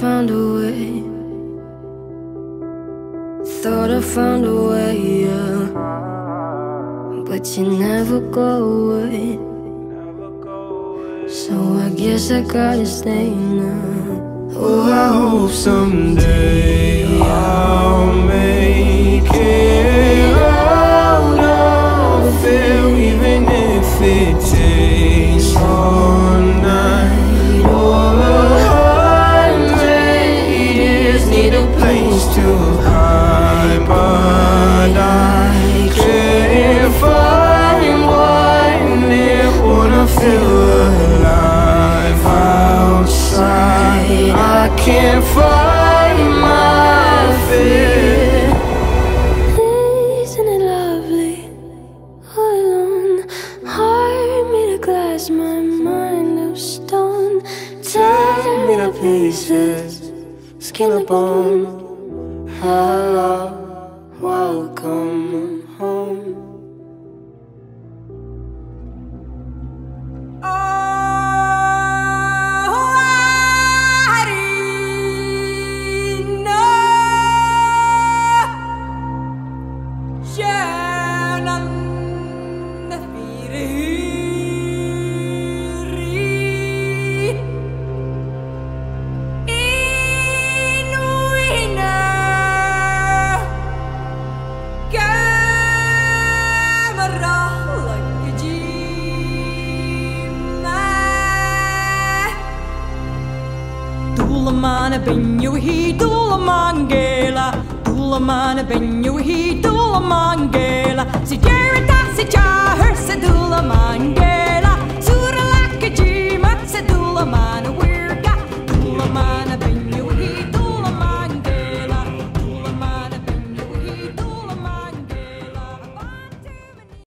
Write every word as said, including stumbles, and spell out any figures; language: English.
found a way. Thought I found a way, yeah. But you never go away. So I guess I gotta stay now. Oh, I hope someday I'll make it out of it, even if it takes all night or a hundred years. Need a place to hide, but I can't find one near. Wanna feel alive outside. I can't find my fear. Isn't it lovely? All alone, heart made of glass, my mind of stone. Tear me to pieces, skin and bone. Hello, welcome home. Dulamana benyuhi dulamangela, Dulamana benyuhi dulamangela. Si